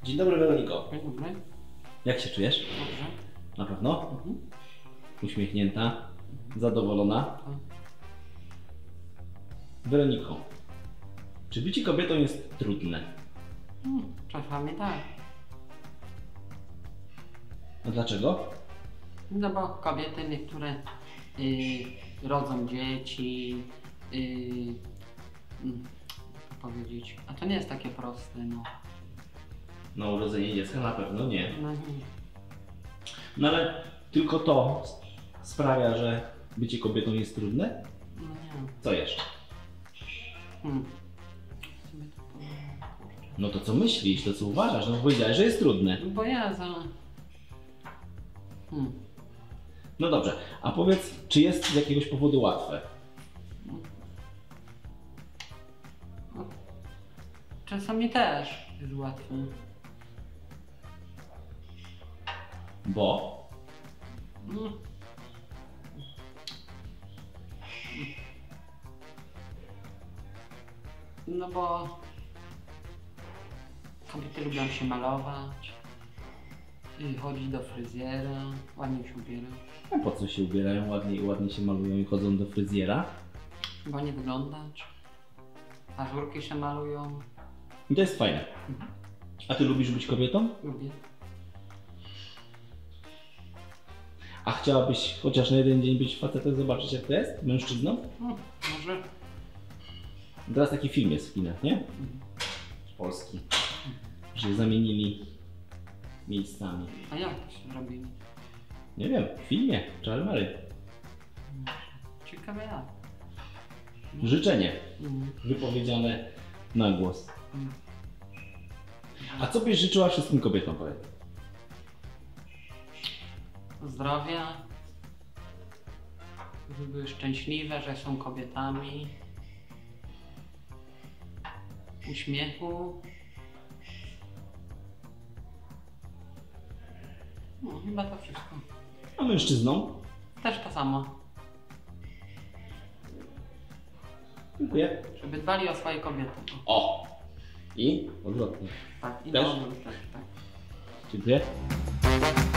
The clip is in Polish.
Dzień dobry, Weroniko. Dzień dobry. Jak się czujesz? Dobrze. Na pewno? Mhm. Uśmiechnięta? Zadowolona? Tak. Weroniko, czy bycie kobietą jest trudne? Czasami tak. A dlaczego? No bo kobiety niektóre rodzą dzieci, powiedzieć, a to nie jest takie proste, no. Na urodzenie dziecka na pewno nie. No nie. No ale tylko to sprawia, że bycie kobietą jest trudne? No nie. Co jeszcze? W sumie to powiem, kurczę. No to co myślisz, to co uważasz? No powiedziałeś, że jest trudne. Bo ja za... No dobrze, a powiedz, czy jest z jakiegoś powodu łatwe? No. Czasami też jest łatwo. Bo? No. No bo kobiety lubią się malować, chodzić do fryzjera, ładnie się ubiera, A po co się ubierają ładnie i ładnie się malują i chodzą do fryzjera? chyba nie wyglądać, paznurki się malują, I to jest fajne. A ty lubisz być kobietą? lubię. A chciałabyś chociaż na jeden dzień być facetem, zobaczyć jak to jest? Mężczyzną? Może. Teraz taki film jest w kinach, nie? Polski. Że zamienili miejscami. A jak to się robi? Nie wiem, w filmie Czarmary. Ciekawe jak. Życzenie Mhm. wypowiedziane na głos. Mhm. A co byś życzyła wszystkim kobietom, powiedz? Zdrowia, żeby były szczęśliwe, że są kobietami, uśmiechu. No, chyba to wszystko. A mężczyznom? Też to samo. Dziękuję. Żeby dbali o swoje kobiety. O! I odwrotnie. Tak, i Też? na odwrót też, tak. Dziękuję.